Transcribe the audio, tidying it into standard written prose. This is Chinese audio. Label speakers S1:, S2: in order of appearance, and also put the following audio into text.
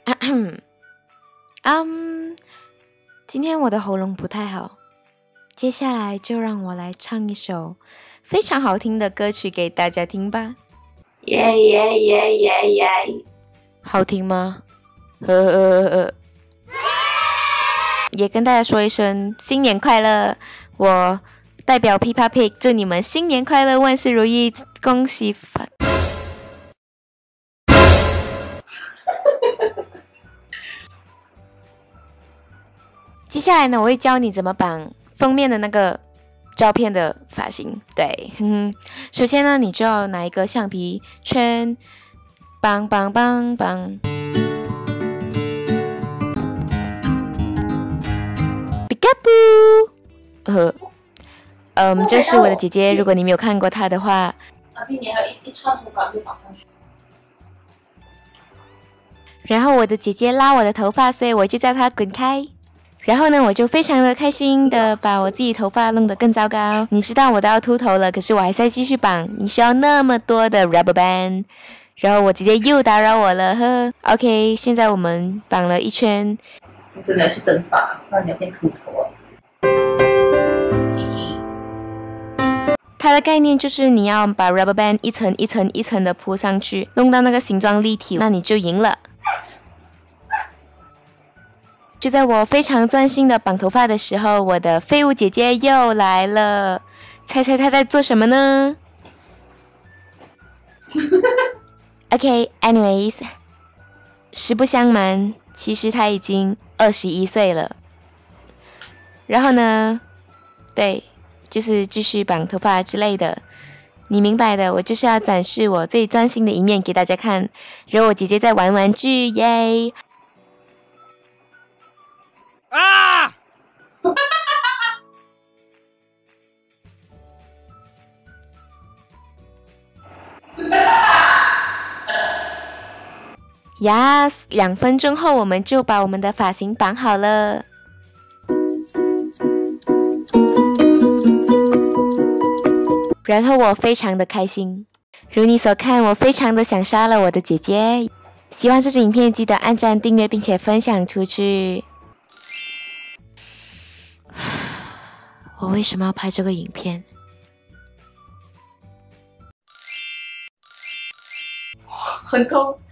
S1: 今天我的喉咙不太好，接下来就让我来唱一首非常好听的歌曲给大家听吧。
S2: 耶耶耶耶耶！
S1: 好听吗？也跟大家说一声新年快乐！我代表 Peppa Pig 祝你们新年快乐，万事如意，恭喜发！接下来呢，我会教你怎么绑封面的那个照片的发型。对，首先呢，你就要拿一个橡皮圈，绑。这是我的姐姐，如果你没有看过她的话，
S2: 阿碧，你还有一串头发没绑上去。
S1: 然后我的姐姐拉我的头发，所以我就叫她滚开。然后呢，我就非常的开心的把我自己头发弄得更糟糕。你知道我都要秃头了，可是我还在继续绑。你需要那么多的 rubber band。然后我姐姐又打扰我了，呵。OK， 现在我们绑了一圈。
S2: 你真的要去整发，不然你要变秃头啊。
S1: 它的概念就是你要把 rubber band 一层一层一层的铺上去，弄到那个形状立体，那你就赢了。就在我非常专心的绑头发的时候，我的废物姐姐又来了。猜猜她在做什么呢？OK，anyways，实不相瞒，其实她已经21岁了。然后呢，对，就是继续绑头发之类的，你明白的。我就是要展示我最专心的一面给大家看。然后我姐姐在玩玩具，耶！啊！Yes， 2分钟后我们就把我们的发型绑好了。然后我非常的开心，如你所看，我非常的想杀了我的姐姐。喜欢这支影片记得按赞、订阅并且分享出去。我为什么要拍这个影片？
S2: 很痛。